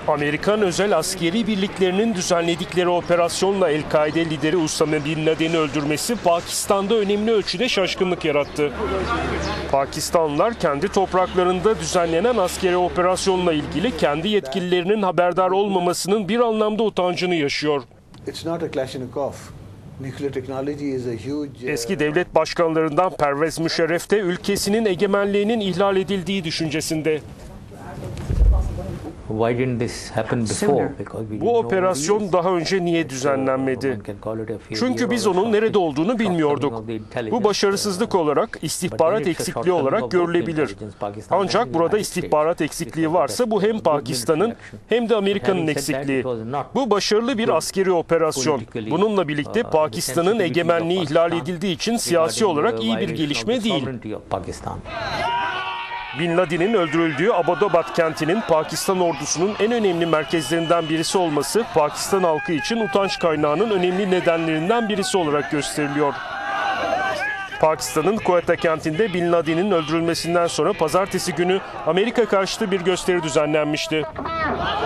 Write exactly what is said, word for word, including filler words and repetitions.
Amerikan özel askeri birliklerinin düzenledikleri operasyonla El-Kaide lideri Usame Bin Laden'i öldürmesi Pakistan'da önemli ölçüde şaşkınlık yarattı. Pakistanlılar kendi topraklarında düzenlenen askeri operasyonla ilgili kendi yetkililerinin haberdar olmamasının bir anlamda utancını yaşıyor. Eski devlet başkanlarından Pervez Müşerref de ülkesinin egemenliğinin ihlal edildiği düşüncesinde. Bu operasyon daha önce niye düzenlenmedi? Çünkü biz onun nerede olduğunu bilmiyorduk. Bu başarısızlık olarak, istihbarat eksikliği olarak görülebilir. Ancak burada istihbarat eksikliği varsa bu hem Pakistan'ın hem de Amerika'nın eksikliği. Bu başarılı bir askeri operasyon. Bununla birlikte Pakistan'ın egemenliği ihlal edildiği için siyasi olarak iyi bir gelişme değil. Bin Laden'in öldürüldüğü Abbottabad kentinin Pakistan ordusunun en önemli merkezlerinden birisi olması Pakistan halkı için utanç kaynağının önemli nedenlerinden birisi olarak gösteriliyor. Pakistan'ın Quetta kentinde Bin Laden'in öldürülmesinden sonra pazartesi günü Amerika karşıtı bir gösteri düzenlenmişti.